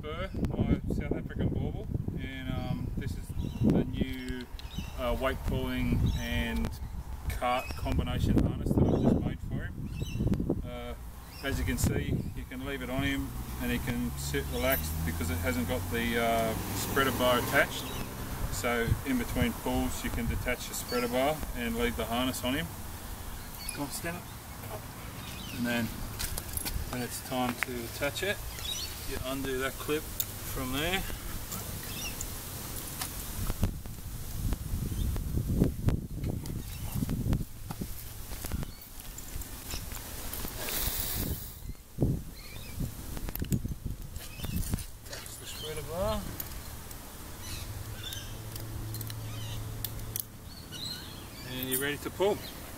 Spur, my South African Boerboel, and this is the new weight pulling and cart combination harness that I've just made for him. As you can see, you can leave it on him and he can sit relaxed because it hasn't got the spreader bar attached. So in between pulls you can detach the spreader bar and leave the harness on him. Constant. And then when it's time to attach it, you undo that clip from there. Attach the spreader bar. And you're ready to pull.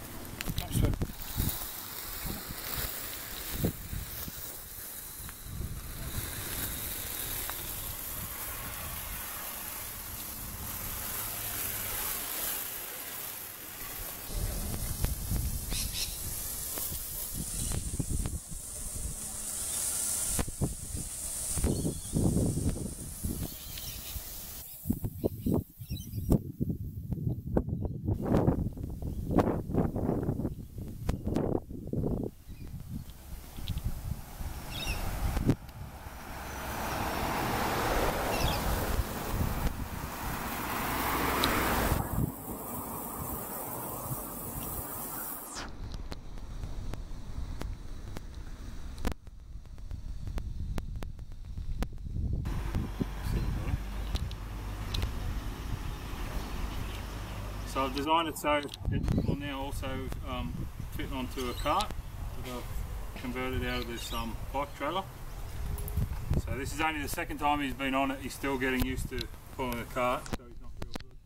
So I've designed it so it will now also fit onto a cart that I've converted out of this bike trailer. So this is only the second time he's been on it. He's still getting used to pulling a cart, so he's not real good.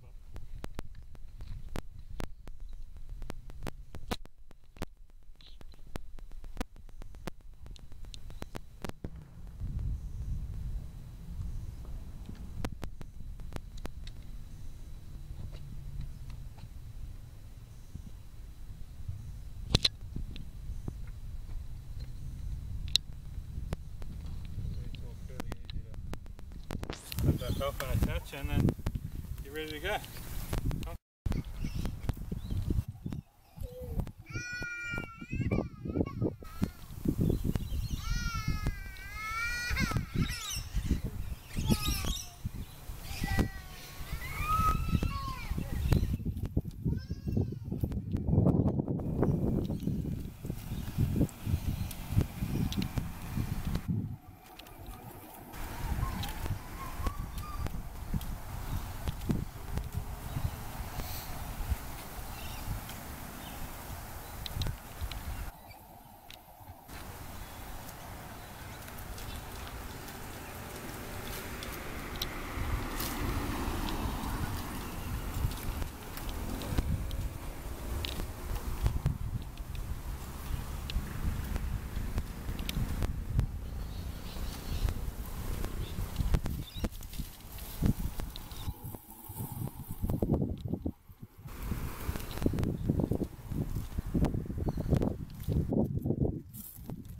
Put that off and attach, and then you're ready to go.